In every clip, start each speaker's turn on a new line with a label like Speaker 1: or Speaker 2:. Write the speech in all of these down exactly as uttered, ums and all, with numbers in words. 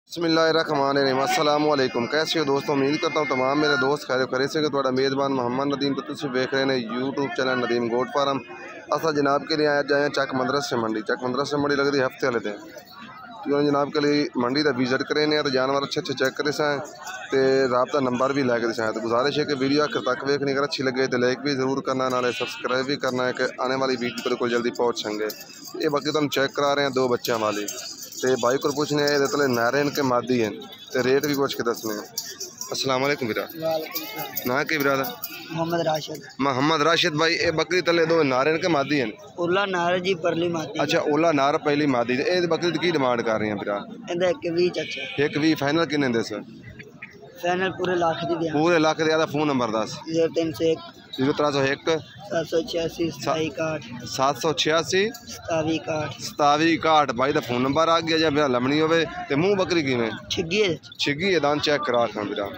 Speaker 1: बिस्मिल्लाहिर्रहमानिर्रहीम। अस्सलाम वालेकुम। कैसे हो दोस्तों? उम्मीद करता हूँ तमाम मेरे दोस्त खैर खैरियत से। थोड़ा मेज़बान मोहम्मद नदीम तो तुम वेख रहे हैं YouTube channel Nadeem goat farm. असा जनाब के लिए आया जाए चक मदरसे मंडी। चक मदरसे मंडी लगती हफ्ते वाले दिन तो जनाब के लिए मंडी का विजिट करें तो जानवर अच्छे अच्छे चेक करे सैं तो रबता नंबर भी लैके सैं। तो गुजारिश है कि वीडियो आखिर तक वेखनी अगर अच्छी लगे तो लाइक भी जरूर करना, नाले सब्सक्राइब भी करना है कि आने वाली वीडियो बिल्कुल जल्दी पहुँच सकेंगे। ये बाकी तुम चेक करा रहे हैं दो बच्चों वाली तो भाई को पूछने ये तले नारे इनके मादी हैं तो रेट भी पूछ के दसने हैं। अस्सलाम वालेकुम बिरा। ना के बिरा
Speaker 2: मोहम्मद राशिद।
Speaker 1: मोहम्मद राशिद भाई ये बकरी तले दो नारे इनके मादी हैं।
Speaker 2: ओला नार जी परली मादी। अच्छा
Speaker 1: ओला नार पहली मादी ये बकरी की डिमांड कर रही हैं बिरा?
Speaker 2: एक भी चाचा
Speaker 1: एक भी फाइनल किन्ने दे सर?
Speaker 2: फाइनल पूरे लाख दी दिया।
Speaker 1: पूरे लाख दिया। फोन नंबर दस
Speaker 2: जीरो तीन सौ एक
Speaker 1: जीरो त्रै सौ एक
Speaker 2: सात सौ छियासी सताई इकाठ
Speaker 1: सात सौ छियासी
Speaker 2: सतावी इकाठ
Speaker 1: सतावी इकाठ। भाई का फोन नंबर आ गया जब बिरा लमनी होवे ते मुंह बकरी किवें
Speaker 2: छिग्गी है
Speaker 1: छिग्गी है दान चेक करा खां बिरा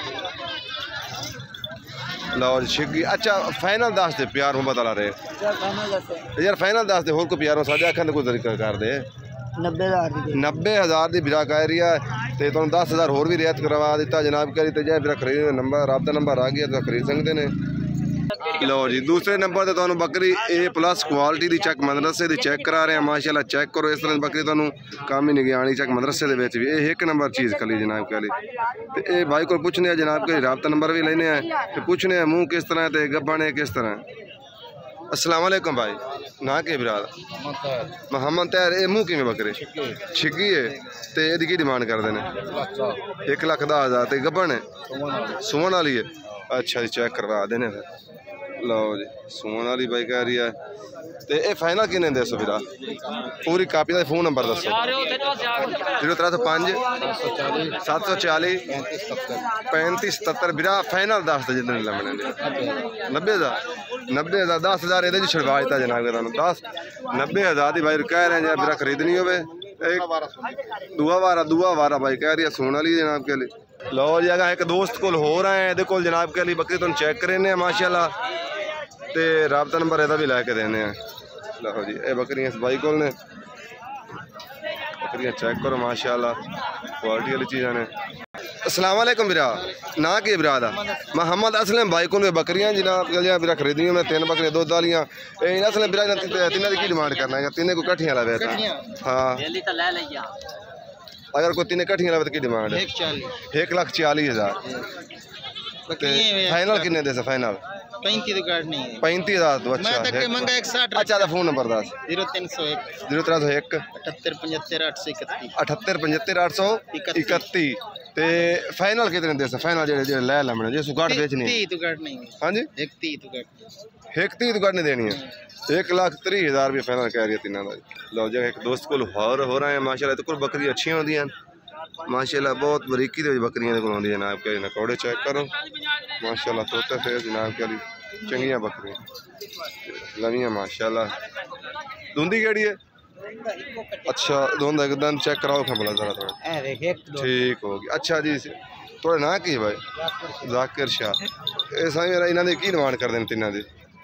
Speaker 1: लो जी छिग्गी। अच्छा फाइनल दस दे प्यार मोहब्बत वाला रे यार फाइनल दस दे होर को प्यार साढ़े अखा कोई तरीका कर दे।
Speaker 2: नब्बे हज़ार
Speaker 1: नब्बे हज़ार की बिरा कह रही है तो तुम दस हज़ार होर भी रियायत करवा दिता जनाब करी तो जै बिरा खरीद नंबर रब का नंबर आ गया तो खरीद सकते हैं। लो जी दूसरे नंबर तो तुम बकरी ए प्लस क्वालिटी की चक मदरसे की चेक करा रहे हैं माशाल्लाह। चेक करो इस तरह बकरी तुम काम ही नहीं गया आनी चक मदरसे के भी ये एक नंबर चीज़ कली जनाब कली तो ये भाई को पूछने जनाब के रबता नंबर भी लेने तो पूछने मुँह किस तरह तो गब्बा ने किस तरह। अस्सलाम वालेकुम भाई। ना के बिरा मोहम्मद तैर ये मुँह किमें बकरे छिग्गी है तो ये डिमांड करते हैं? एक लख दस हज़ार तो गब्बन है सुमन वाली है। अच्छा जी चेक करवा देने फिर। लो जी सुमन वाली भाई कह रही है तो ये फाइनल किन्ने दे सो बिरा? पूरी कापी का फोन नंबर दसो। जीरो त्रै सौ पाँच सत्त सौ चाली पैंती सतहत्तर बिरा फाइनल दस जितने लमने नब्बे हज़ार नब्बे हज़ार दस हज़ार ये छड़वा दिता जनाब तुम दस नब्बे हज़ार की भाई कह रहे हैं बिरा खरीदनी हो दुआ वारा दुआ वारा भाई कह रही है सोने वाली जनाब के लिए। लो जी अगर एक दोस्त को हो रहा है ये जनाब के लिए बकरी तुम चेक करें माशाल्लाह तो रबता नंबर यदा भी लैके देने हैं। लो जी ये बकरियां इस भाई को ने बकरियां चेक करो माशाल्लाह क्वालिटी वाली चीज़ा ने। अस्सलाम वालेकुम बिरा। ना के बिरा दा मोहम्मद असलम भाई को बकरियां जनाब के बिरा खरीदी मैं तीन बकरियां दुध वालियां असलम बिरा तिना की डिमांड करना है तिने को कट्ठियां लवे था? हाँ अगर कोई तीन कट्ठियां लवे तो की डिमांड है? एक लाख चालीस हज़ार। फाइनल किन्ने दे फाइनल? पैंती हज़ार तो अच्छा अच्छा फोन नंबर दस
Speaker 2: जीरो तीन सौ एक
Speaker 1: जीरो त्रै सौ एक
Speaker 2: अठहत्तर पचहत्तर आठ सौ इकत्ती
Speaker 1: अठहत्तर पचहत्तर आठ सौ इकत्ती ते फाइनल कितने दे फाइनल जेडे जेडे लै लमने जे सुगाट बेचनी हाँ जी एक तीह तो गढ़ नहीं देनी है। एक लाख त्री हज़ार रुपये फाइनल कह रही है तीनों का। लो जी एक दोस्त को हर हो रहा है माशाल्लाह। तो कुछ बकरी अच्छी होती हैं माशाल्लाह बहुत बरीकी तो बकरियां को आती जनाब के नकौड़े चेक करो माशाल्लाह तोते फिर जनाब के चंगियां बकरियां लवियां माशाल्लाह। धुंधी केड़ी है? अच्छा धुंध एकदम चेक कराओ खा भला जरा थोड़ा ठीक होगी। अच्छा जी थोड़ा ना की भाई जाकिर शाह ये साईं मेरा इन्होंने की डिमांड कर दें तिना दी?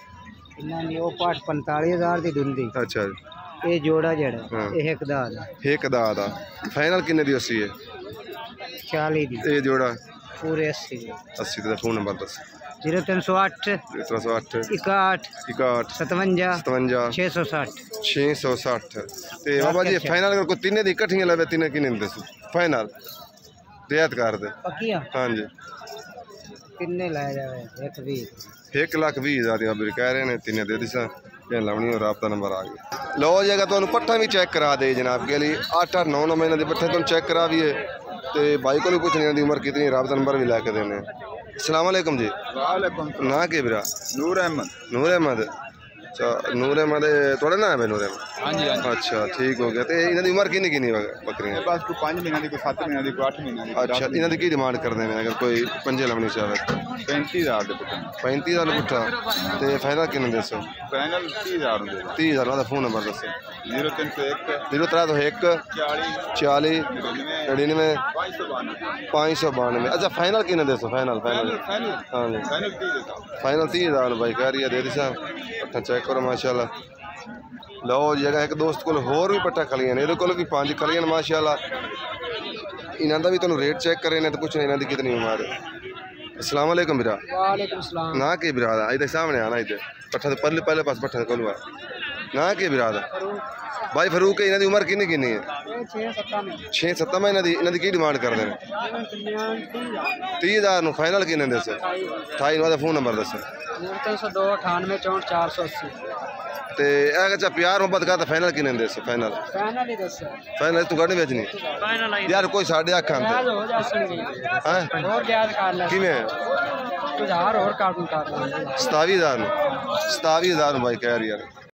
Speaker 2: पैंतालीस हज़ार की धुंधी।
Speaker 1: अच्छा
Speaker 2: ये जोड़ा जड़ा एक दादा
Speaker 1: एक दादा फाइनल किन्ने दी अस्सी है?
Speaker 2: चालीस दी।
Speaker 1: ये जोड़ा
Speaker 2: पूरे अस्सी
Speaker 1: अस्सी का फोन नंबर दस
Speaker 2: जीरो तीन सौ अठ
Speaker 1: जीरो तीन सौ अठ
Speaker 2: इकाठ
Speaker 1: इकाठ
Speaker 2: सतवंजा
Speaker 1: सतवंजा
Speaker 2: छे सौ सठ
Speaker 1: छे सौ सठ तो बाबा जी फाइनल अगर कोई तीन दी कट्ठियां लवे तीन किन्ने दस फाइनल रियायत कर दे? हाँ जी
Speaker 2: किन्ने लाया जावे? एक भी
Speaker 1: एक लाख भी हज़ार कह रहे हैं तीन दे दिशा लावनी और रबता नंबर आ गया। लो जी अगर तुम पट्ठा भी चेक करा दे जनाब के लिए अठ अठ नौ नौ महीने के पट्ठे तुम चेक करा भी है तो भाई को भी पूछने की उम्र कितनी रबता नंबर भी लैके देने। अस्सलाम वालेकुम जी। ना के बिरा?
Speaker 3: नूर अहमद।
Speaker 1: नूर अहमद अच्छा नूर अहमद थोड़ा ना है नूर अहमद? अच्छा ठीक हो गया तो इन्हों की उम्र किन्नी किन्नी बकरियां?
Speaker 3: बस कोई पाँच महीने की कोई सत्त महीने की कोई अठ महीने की।
Speaker 1: अच्छा इन्हों की डिमांड कर देने अगर कोई पंजे लवनी चाहे?
Speaker 3: पैंती हज़ार
Speaker 1: पैंती हज़ार पुट्ठा तो फाइनल किन्ने दसो?
Speaker 3: फाइनल तीह हज़ार
Speaker 1: तीह हज़ार का फोन नंबर दसो।
Speaker 3: जीरो तीन सौ एक
Speaker 1: जीरो त्रै सौ एक चाली नड़िनवे पाँच सौ बानवे। अच्छा फाइनल किन्ने दसो? फाइनल फाइनल हाँ जी फाइनल तीह हज़ार भाई कह रही है दे दिशा पट्ठा चेक करो माशाल्लाह। लो जी अगर एक दोस्त को होर भी पट्ठा खलियां ने ये भी पाँच खलियां माशाल्लाह इन्हां दा भी तुहानू रेट चेक करे ने तो पुछने इन्हां दी कितनी उम्र है। अस्सलाम वालेकुम बिरा।
Speaker 2: वालेकुम सलाम।
Speaker 1: ना के बिरा दा इधर सामने आना इधर पट्ठा दे पहले पहले पास पट्ठा कोल हुआ ना के बिरा दा भाई फरूक है इन्हां दी उम्र किन्नी किन्नी है छे सत्त में इन्हां दी इन्हां दी की डिमांड करदे ने तीह हज़ार नु फाइनल किन्ने दस अठाई नु फोन नंबर दस
Speaker 2: तीन सौ दो अठानवे चौंठ चार सौ अस्सी
Speaker 1: ते अच्छा प्यार मोहब्बत का फाइनल किन्ने दस फाइनल
Speaker 2: फाइनल ही दस
Speaker 1: फाइनल तू गढ़ बेचनी यार कोई साढ़े अख आंदे
Speaker 2: हो जासणगे
Speaker 1: हैं
Speaker 2: और ब्याज कर ले
Speaker 1: किवें
Speaker 2: हजार और काटूं कर ले
Speaker 1: सतावी हज़ार नु सतावी हज़ार नु भाई कह रही यार